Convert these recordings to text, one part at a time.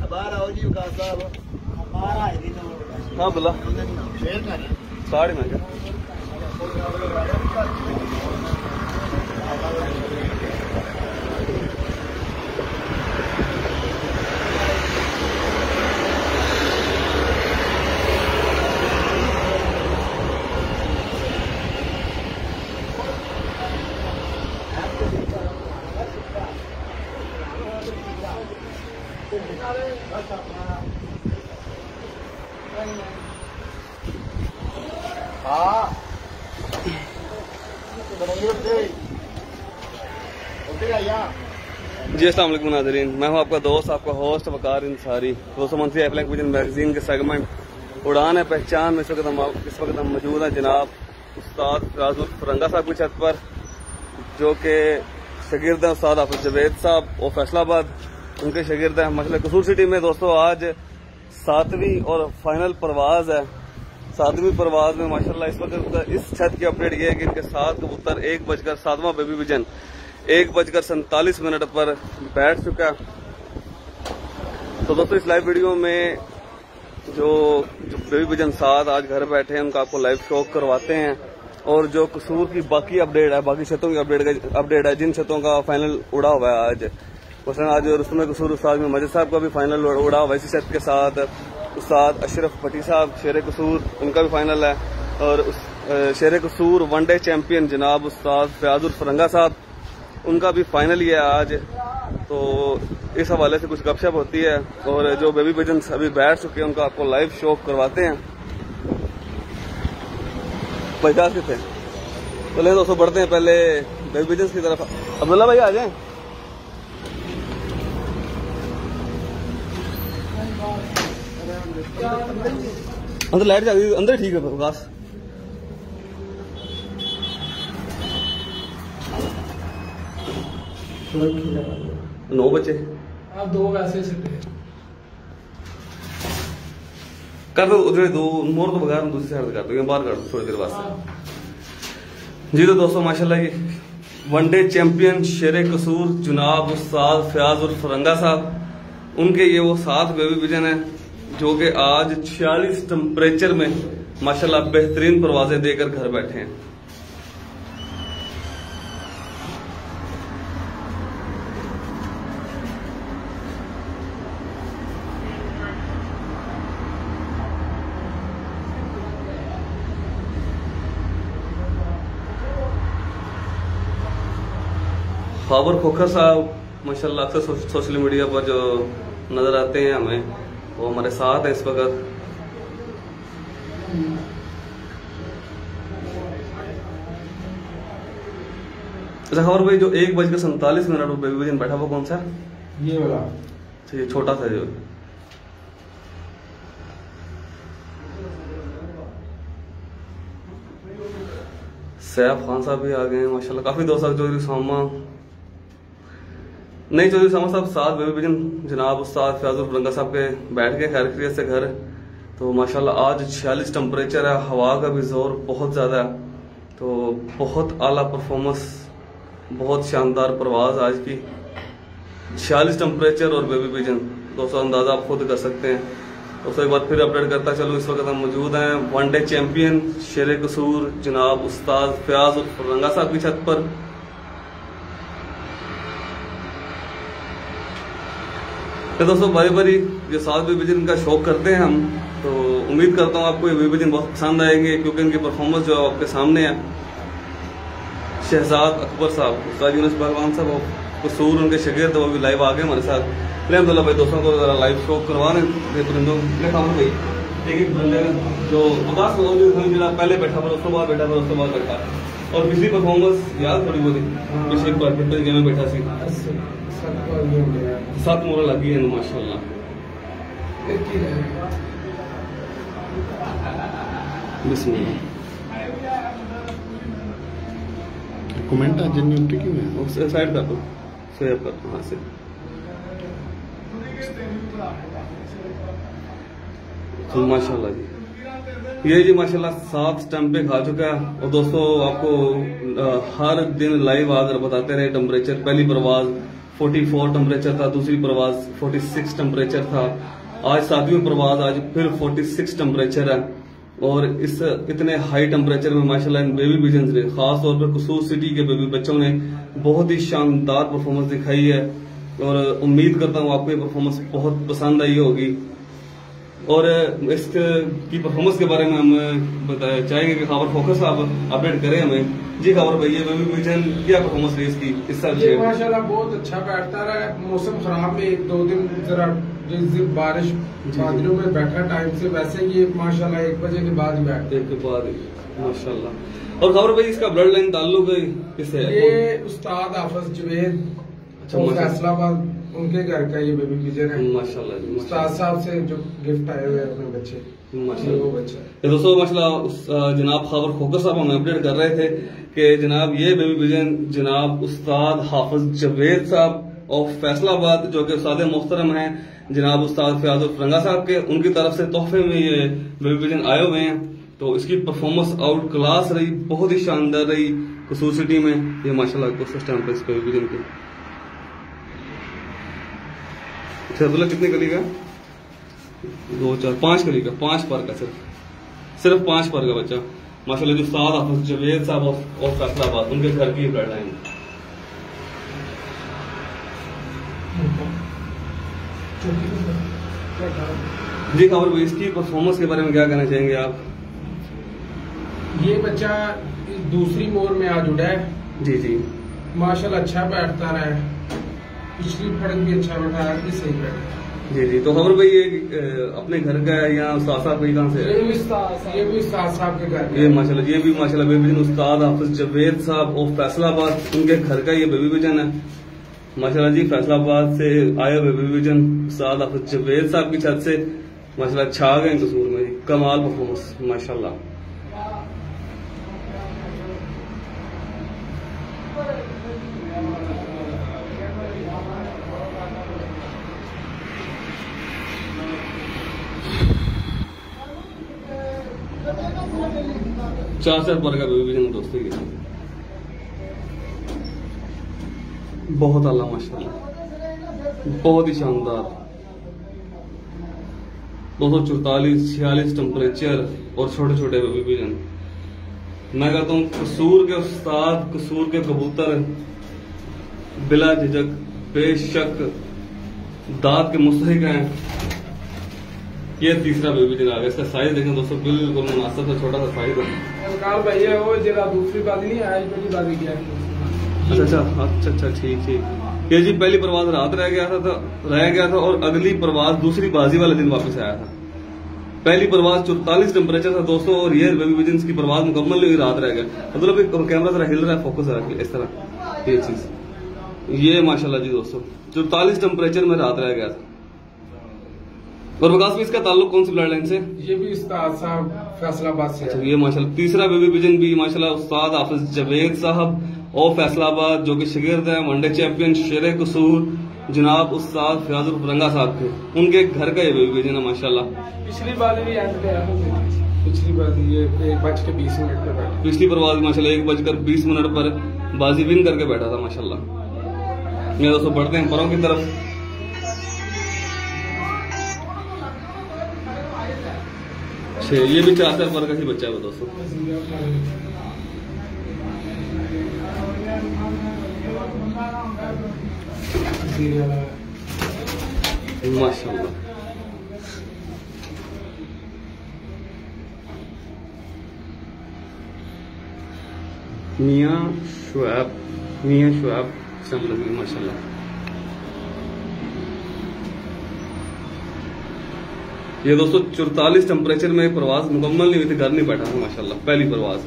बाहर आओ जी विकास साहब बाहर आए थे तो हाँ बोला शेयर कर साड़ी में क्या हाँ जी अस्सलाम वालेकुम नाज़रीन, मैं हूं आपका दोस्त, आपका होस्ट वकार अंसारी। दोस्तों मंथली एफ्लैंक विजन मैगजीन के सेगमेंट उड़ान है पहचान में इस वक्त हम मौजूद हैं जनाब उस्ताद फयाजुल फरंगा साहब की छत पर, जो कि शागिर्द हैं उस्ताद हाफिज जवेद साहब और फैसलाबाद उनके शागिर्द हैं। माशाल्लाह कसूर सिटी में दोस्तों आज 7वीं और फाइनल परवाज है। 7वीं परवाज में माशाल्लाह इस वक्त इस छत की अपडेट ये है कि इनके 7 कबूतर 1:07 बेबी विजन 1:47 पर बैठ चुका। तो दोस्तों इस लाइव वीडियो में जो बेबी विजन 7 आज घर बैठे हैं उनका आपको लाइव शो करवाते हैं, और जो कसूर की बाकी अपडेट है, बाकी छतों की अपडेट है, जिन छतों का फाइनल उड़ा हुआ है आज, मसलन आज रुस्तम कसूर उस्ताद में मजिद साहब का भी फाइनल उड़ा हुआ है इसी छत के साथ। उस्ताद अशरफ भट्टी साहब शेर कसूर उनका भी फाइनल है, और शेर कसूर वनडे चैंपियन जनाब उस्ताद फयाजुल फरंगा साहब उनका भी फाइनल ही है आज। तो इस हवाले से कुछ गपशप होती है, और जो बेबी विजन अभी बैठ चुके हैं उनका आपको लाइव शो करवाते हैं। पचास के थे तो ले दोस्तों बढ़ते हैं पहले बेबी विजन की तरफ। अब्दुल्ला भाई आ जाएं। अंदर लाइट जा गई, अंदर ठीक है विकास। नौ बच्चे दो वैसे सिटे कर दो, उधर दो मोर तो बगैर दूसरी साइड कर दो, बाहर कर दो थोड़ी देर बाद। जी तो दोस्तों माशाल्लाह ये वनडे चैंपियन शेर कसूर जनाब उस्ताद फयाजुल फरंगा साहब उनके ये वो 7 बेबी विजन है जो कि आज 46 टेम्परेचर में माशाल्लाह बेहतरीन परवाजें देकर घर बैठे हैं। ख्वाबर खोखर साहब माशाल्लाह अक्सर सोशल मीडिया पर जो नजर आते हैं हमें, वो हमारे साथ है इस वक्त। अच्छा खबर भाई, जो 1:47 बेबी विजन बैठा वो कौन सा? ये वाला ये छोटा सा जो सैफ खान साहब भी आ गए हैं माशाल्लाह। काफी दोस्त चौधरी सामा नहीं चौधरी सामा साहब 7 बेबी विजन जनाब उस्ताद फयाजुल फरंगा साहब के बैठ गए खैर खैरियत से घर। तो माशाल्लाह आज 46 टेम्परेचर है, हवा का भी जोर बहुत ज्यादा है, तो बहुत आला परफॉर्मेंस, बहुत शानदार परवाज आज की। 46 टेम्परेचर और बेबी विजन दोस्तों अंदाजा आप खुद कर सकते हैं। तो एक बार फिर अपडेट करता चलो, इस वक्त हम मौजूद हैं वनडे चैंपियन शेर कसूर जनाब उस्ताद फयाजुल फरंगा साहब की छत पर। तो दोस्तों बारी बारी जो 7 बेबी विजन का शौक करते हैं हम, तो उम्मीद करता हूँ आपको ये बेबी विजन बहुत पसंद आएंगे, क्योंकि इनकी परफॉर्मेंस जो आपके सामने है। शहजाद अकबर साहब उस्ताद यूनुस पहलवान साहब कसूर उनके शागिर्द वो भी लाइव आ गए हमारे साथ। अलहमदुलिल्लाह भाई दोस्तों को जरा लाइव शो करवा रहे परिंदों भाई एक बंदे जो पचास जरा पहले बैठा पर उसके बाद बैठा पर उसके बाद बैठा, और पिछली परफॉर्मेंस याद थोड़ी बहुत पिछली बार गेम में बैठा सी 7 मोहर लगी है माशाल्लाह। बिस्मिल्लाह कमेंट आज न्यूट्री क्यों है? उसे साइड कर दो, सेव कर दो, हाँ से तो माशाल्लाह जी ये जी माशाल्लाह 7 स्टैम्प पे खा चुका है। और दोस्तों आपको हर दिन लाइव आकर बताते रहे टेम्परेचर, पहली परवाज 44 टेम्परेचर था, दूसरी परवाज 46 टेम्परेचर था, आज 7वीं परवाज आज फिर 46 टेम्परेचर है। और इस इतने हाई टेम्परेचर में माशाल्लाह इन बेबी पिजन्स ने, खास तौर पर कसूर सिटी के बेबी बच्चों ने बहुत ही शानदार परफॉर्मेंस दिखाई है और उम्मीद करता हूँ आपको ये परफॉर्मेंस बहुत पसंद आई होगी। और इसकी परफॉर्मेंस के बारे में हम चाहेंगे कि खबर फोकस आप अपडेट करें हमें। जी खबर भाई, ये बेबी पिजन क्या परफॉर्मेंस रही इसकी इस साल? ये माशाल्लाह बहुत अच्छा बैठता रहा। मौसम खराब में 1-2 दिन जरा जिस दिन बारिश बादलों में बैठा टाइम से, वैसे ये माशाल्लाह 1 बजे के बाद ही बैठते। 1 के बाद माशाल्लाह। और खबर भाई, इसका ब्लड लाइन ताल्लुक किससे है? ये उस्ताद हाफिज जवेद फैसलाबाद, उनके घर का ये बेबी पिजन है माशाल्लाह। उस्ताद साहब से जो गिफ्ट आए हुए अपने बच्चे माशाल्लाह। वो बच्चा ये दोस्तों माशाल्लाह जनाब खबर फोकस साहब हमें अपडेट कर रहे थे कि जनाब ये बेबी पिजन जनाब उस्ताद हाफिज जवेद साहब ऑफ फैसलाबाद, जो कि उस्ताद मोहतरम हैं जनाब उस्ताद फयाजुल फरंगा साहब के, उनकी तरफ से तोहफे में ये बेबी पिजन आए हुए हैं। तो इसकी परफॉर्मेंस आउट क्लास रही, बहुत ही शानदार रही कसूर सिटी में। ये माशाल्लाह उस टाइम पर इस बेबी पिजन की अब्दुल्ला कितने कली का? 2, 4, 5 कली का, 5 पर का, सिर्फ 5 पर का बच्चा माशाल्लाह। जो उस्ताद हाफिज जवेद साहब और फैसलाबाद, उनके घर की ब्लड लाइन। जी खबर भाई, इसकी परफॉर्मेंस के बारे में क्या कहना चाहेंगे आप? ये बच्चा दूसरी मोर में आ जुड़ा है। जी जी माशाल्लाह अच्छा बैठता रहा है, पिछली फड़क भी अच्छा बैठा है, भी सही बैठा। जी जी। तो खबर भाई, ये अपने घर का है या उस्ताद साहब भाई कहाँ से है? ये भी उस्ताद साहब के घर का ये माशाल्लाह, ये भी माशाल्लाह बेबी पिजन उस्ताद हाफिज जवेद साहब और फैसलाबाद, उनके घर का ये बेबी पिजन है माशाल्लाह जी। फैसलाबाद से आया बेबी पिजन उस्ताद हाफिज जवेद साहब की छत से माशाल्लाह छा गए कसूर में, कमाल परफॉर्मेंस माशाल्लाह। चार पर का बेबी पिजन दोस्तों की बहुत आला माशाल्लाह, बहुत ही शानदार। 244-46 टेम्परेचर और छोटे छोटे बेबी पिजन। मैं कहता हूँ कसूर के उस्ताद, कसूर के कबूतर बिला झिझक बेशक दांत के मुस्तहिक हैं। ये तीसरा बेबी पिजन आ गया। इसका साइज देखें दोस्तों, बिल्कुल मुनासिब सा छोटा सा साइज है। भैया वो जरा दूसरी बात नहीं आज पहली बात क्या? अच्छा ठीक। ये जी पहली परवाज रात रह गया था और अगली परवाज दूसरी बाजी वाले दिन वापस आया था। पहली परवाज 44 टेम्परेचर था दोस्तों, और ये बेबी पिजन की परवाज मुकम्मल हुई, रात रह गया। मतलब कैमरा जरा हिल रहा है, फोकस रहा इस तरह, ये चीज ये माशाल्लाह जी दोस्तों 44 टेम्परेचर में रात रह गया था। और विकास में इसका ताल्लुक कौन सी ब्लड लाइन से? ये भी उस्ताद साहब फैसलाबाद से। अच्छा, ये माशाल्लाह तीसरा बेबी पिजन भी माशाल्लाह उस्ताद हाफिज जवेद साहब और फैसलाबाद, जो कि शागिर्द है वनडे चैंपियन शेर कसूर जनाब उस्ताद फयाजुल फरंगा साहब के, उनके घर का ये बेबी पिजन है माशाल्लाह। पिछली बार भी एंड पे आया, पिछली बार ये 1:20 पर बैठा। पिछली परवाज माशाल्लाह 1:20 पर बाजी विन करके बैठा था माशाल्लाह। ये दोस्तों बढ़ते हैं परों की तरफ। ये भी 4 पर का ही बच्चा है दोस्तों। माशाल्लाह मियां शुएब समझ माशाल्लाह। ये दोस्तों 44 टेम्परेचर में प्रवास मुकम्मल नहीं हुई थी, घर नहीं बैठा था माशाल्लाह, पहली प्रवास।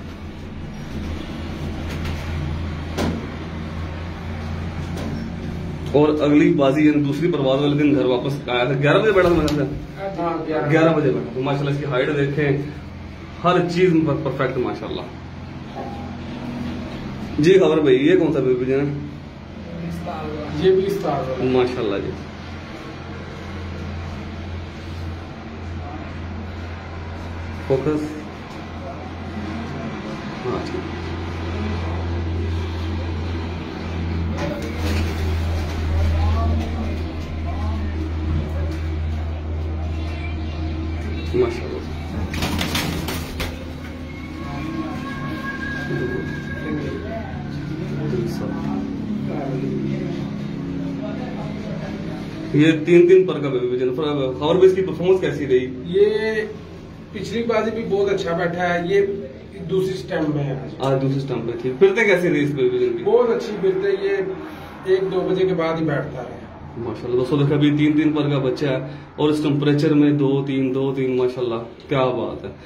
और अगली बाजी यानी दूसरी प्रवास वाले दिन घर वापस आया था। 11 बजे बैठा था मेरे से, 11 बजे बैठा था माशाल्लाह। इसकी हाइट देखें, हर चीज परफेक्ट माशाल्लाह जी। खबर भाई, ये कौन सा बेबी पिजन है? ये भी स्टार माशाल्लाह जी। फोकस, हाँ ठीक। माशाल्लाह। ये 3 पर का बेबी विजन। खबर भी इसकी परफॉर्मेंस कैसी रही? ये पिछली बाजी भी बहुत अच्छा बैठा है। ये दूसरी स्टैम्प में है आज दूसरी स्टैम्प पे थी। फिरते कैसी रही इस बेबी विजन की? बहुत अच्छी फिरते। ये 1-2 बजे के बाद ही बैठता है माशाल्लाह। दोस्तों देखा अभी 3 पर का बच्चा है और इस टेम्परेचर में 2-3 माशाल्लाह, क्या बात है,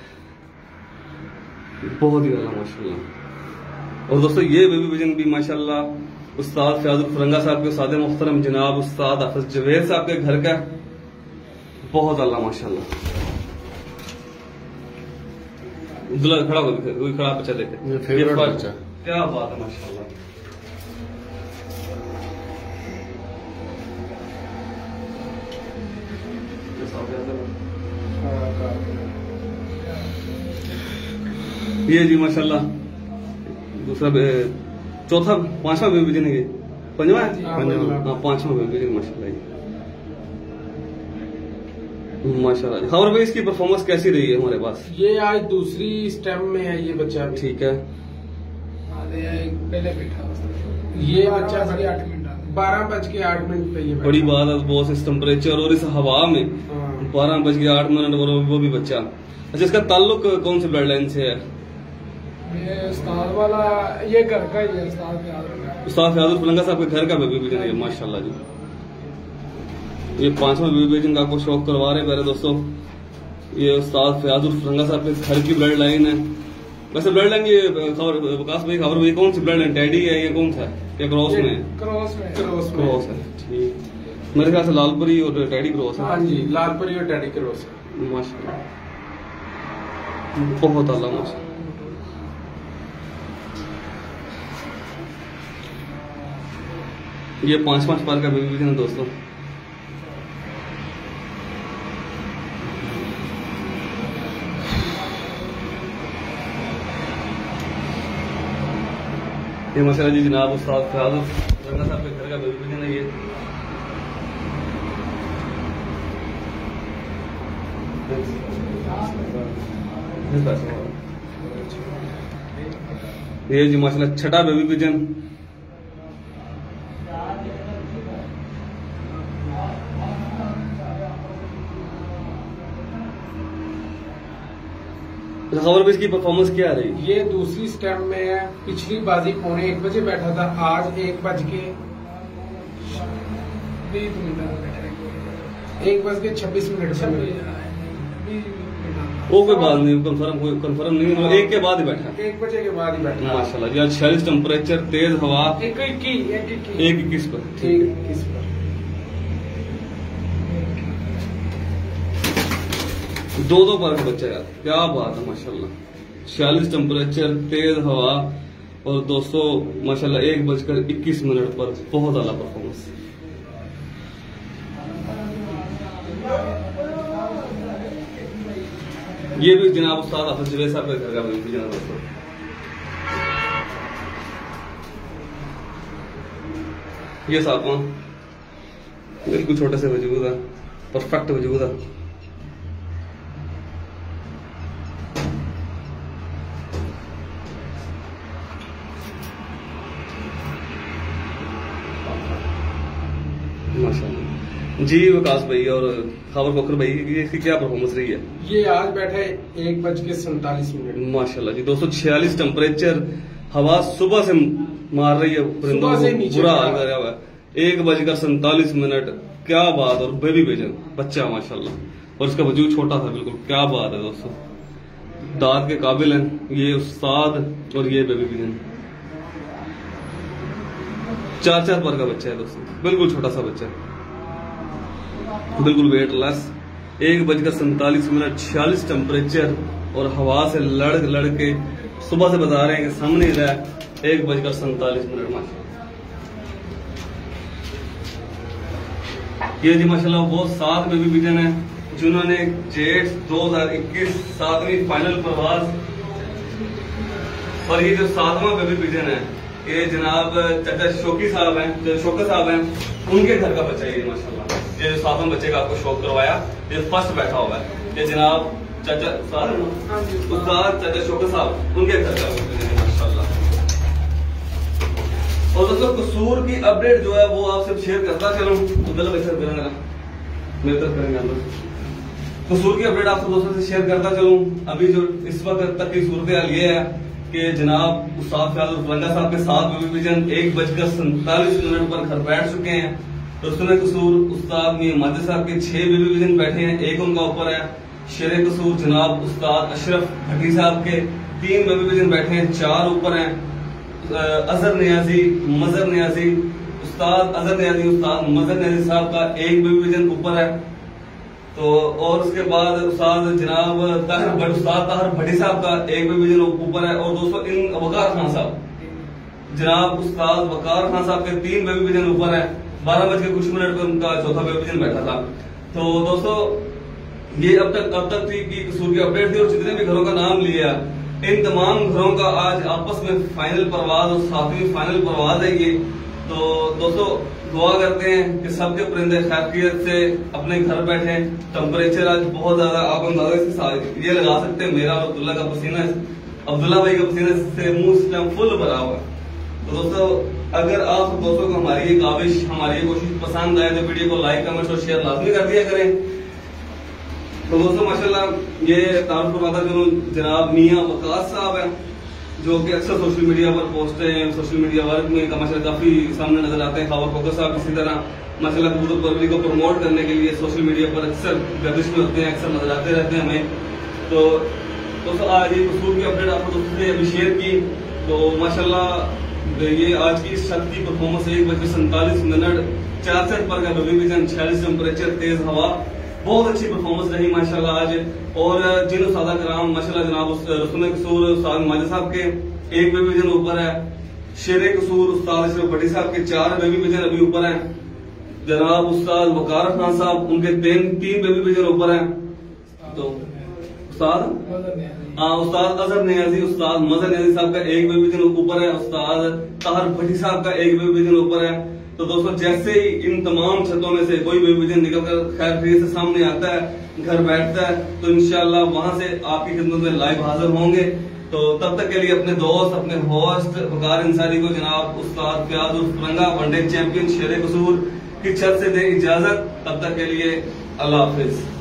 बहुत ही आला माशाल्लाह। और दोस्तों ये बेबी विजन भी माशाल्लाह उस्ताद फयाजुल फरंगा साहब के उस्ताद मोहतरम जनाब उस्ताद हाफिज जवेद साहब के घर का बहुत आला माशाल्लाह। दुल्हा खड़ा हो, कोई खड़ा बच्चा देखे, ये फेवरेट बच्चा, क्या बात है माशाल्लाह। ये जी माशाल्लाह दूसरा चौथा 5वां बेबी विजन है, ये 5वां है? हाँ 5वां बेबी विजन माशाल्लाह। माशाल्लाह। खबर भाई इसकी परफॉर्मेंस कैसी रही है हमारे पास? ये आज दूसरी स्टेम में है ये बच्चा भी। ठीक है। पहले ये बच्चा 12:08 पे ये बड़ी बात है बॉस, इस टेम्परेचर और इस हवा में 12:08 और वो भी बच्चा। अच्छा, इसका ताल्लुक कौन से ब्लड लाइन से है? ये उस्ताद वाला, ये घर का ही है, उस्ताद फयाजुल फरंगा साहब के घर का बेबी विजन है माशाल्लाह जी। ये 5वां बेबी विजन का आपको शौक करवा रहे हैं पहले दोस्तों। ये उस्ताद फयाजुल फरंगा साहब के घर की ब्लड लाइन है। वैसे ब्लड लाइन ये खबर विकास भाई, खबर भाई कौन सी ब्लड लाइन, टैडी है या कौन सा है, या क्रॉस में है? क्रॉस है। ठीक, मेरे ख्याल से लालपरी और टैडी क्रॉस है। हाँ जी, लालपरी और टैडी क्रॉस है माशाल्लाह, बहुत आला माशाल्लाह। ये 5 पर का बेबी विजन है दोस्तों। ये माशाल्लाह जी जनाब उस्ताद फयाजुल फरंगा साहब के घर का बेबी विजन है ये। ये जी माशाल्लाह 6ठा बेबी विजन। खबर भी इसकी परफॉर्मेंस क्या रही? ये दूसरी स्टेप में है। पिछली बाजी 1:45 बजे बैठा था, आज 1:26 वो कोई बात नहीं, कंफर्म नहीं, 1 के बाद ही बैठा, 1 बजे के बाद ही बैठा माशाल्लाह जी। आज 46 टेम्परेचर, तेज हवा, 1:21 पर। ठीक, 2 पर का बच्चा यार, क्या बात है माशाल्लाह। 46 टेम्परेचर, तेज हवा और दोस्तों माशाल्लाह 1:21 पर बहुत आला परफॉर्मेंस। ये भी जनाब उस्ताद हाफिज जवेद साहब के घर का बेबी जनाब दोस्तों। ये 7वां बिल्कुल छोटे से वजूद है, परफेक्ट वजूद है। माशाल्लाह जी। विकास भाई और खबर बकर भाई इसकी क्या परफॉर्मेंस रही है? ये आज बैठा है 1:47 माशाल्लाह जी। 246 टेम्परेचर, हवा सुबह से मार रही है, परिंदों को बुरा हाल करा हुआ है। 1:47, क्या बात। और बेबी विजन बच्चा माशाल्लाह, और इसका वजूद छोटा था बिल्कुल, क्या बात है दोस्तों, दाद के काबिल हैं ये उस्ताद और ये बेबी विजन। 4 पर का बच्चा है दोस्तों, बिल्कुल छोटा सा बच्चा है, बिल्कुल वेटलेस। 1:47, 46 टेम्परेचर और हवा से लड़ के सुबह से बता रहे हैं कि सामने ही रहा 1:47 माशाल्लाह। ये जी माशाल्लाह वो 7 बेबी विजन है जिन्होंने जेट 2021 7वीं फाइनल प्रवास, और ये जो 7वां बेबी विजन है ये जनाब चाचा शौकी साहब हैं, जो शौकत साहब हैं, उनके घर का बच्चा है ये माशाल्लाह। ये जो 7वें बच्चे का आपको शौक करवाया, ये फर्स्ट बैठा हुआ है, ये जनाब चाचा उस्ताद चाचा शौकत साहब, उनके घर का माशाल्लाह। और दोस्तों कसूर की अपडेट जो है वो आपसे शेयर करता चलूं, मेरी तरफ करेंगे। कसूर की अपडेट आपको दोस्तों से शेयर करता चलूं। अभी जो इस वक्त तक की सूरत हाल ये है कि जनाब उस्ताद फरंगा साहब के 7 बेबी विजन 1:47 पर घर बैठ चुके हैं। तो उसमें कसूर उस्ताद मियां माजिद साहब के 6 बेबी विजन बैठे हैं, 1 उनका ऊपर है। शेर कसूर जनाब उस्ताद अशरफ भट्टी साहब के 3 बेबी विजन बैठे हैं, 4 ऊपर हैं। अजहर नियाजी मजहर नियाजी उस्ताद अजहर नियाजी उस्ताद मजहर नियाजी साहब का 1 बेबी विजन ऊपर है। तो और उसके बाद उस्ताद जनाब उस्ताद ताहिर भट्टी साहब का 1 बेबी विजन ऊपर है। और दोस्तों इन वकार खान साहब जनाब उस्ताद वकार खान साहब के 3 बेबी विजन ऊपर है। 12:00 पर उनका चौथा बेबी विजन बैठा था। तो दोस्तों ये अब तक की कसूर की अपडेट थी। और जितने भी घरों का नाम लिया, इन तमाम घरों का आज आपस में फाइनल परवाज और 7वीं फाइनल परवाज है ये। तो दोस्तों दुआ करते हैं कि सबके परिंदे खैरियत से अपने घर बैठे। टेम्परेचर आज बहुत ज्यादा, आप अंदाजा ये लगा सकते हैं, मेरा और अब्दुल्ला का पसीना, अब्दुल्ला भाई का पसीने से मुंह इस टाइम फुल भरा हुआ है। तो दोस्तों अगर आप दोस्तों को हमारी ये काविश, हमारी ये कोशिश पसंद आए तो वीडियो को लाइक कमेंट और शेयर लाजमी कर दिया करें। तो दोस्तों माशाल्लाह ये तारुफ करवाता जो जनाब मियां वकास साहब है, जो कि अक्सर सोशल मीडिया पर पोस्टें, सोशल मीडिया वर्क में माशाल्लाह काफी सामने नजर आते हैं। खबर फोकस साहब इसी तरह माशाल्लाह कबूतर परवरी को प्रमोट करने के लिए सोशल मीडिया पर अक्सर गर्दिश में होते हैं, अक्सर नजर आते रहते हैं हमें। तो दोस्तों आज ये कसूर की अपडेट आपको दोस्तों से अभी शेयर की। तो माशाल्लाह ये आज की शख्स की परफॉर्मेंस 1:47 64 पर का बेबी विजन, 46 टेम्परेचर, तेज हवा, बहुत अच्छी परफॉर्मेंस रही माशाल्लाह आज। और जिन उस्तादा कराम माशाल्लाह जनाब रसूल कसूर उस्ताद माजिद साहब के 1 बेबी विजन ऊपर है। शेर कसूर उस्ताद अशरफ भट्टी साहब के 4 बेबी विजन अभी ऊपर है। जनाब उस्ताद वकार खान साहब उनके 3 बेबी विजन ऊपर है। तो उस्ताद अजहर नियाजी उस्ताद मजहर नियाजी साहब का 1 बेबी विजन ऊपर है। उस्ताद ताहिर भट्टी साहब का 1 बेबी विजन ऊपर है। तो दोस्तों जैसे ही इन तमाम छतों में से कोई बेबी विजन निकलकर खैर से सामने आता है, घर बैठता है, तो इंशाल्लाह वहां से आपकी खिदमत में लाइव हाजिर होंगे। तो तब तक के लिए अपने दोस्त, अपने होस्ट वकार अंसारी को जनाब उस्ताद फयाज उर्फ फरंगा वनडे चैंपियन शेर कसूर की छत से दे इजाजत। तब तक के लिए अल्लाह हाफिज।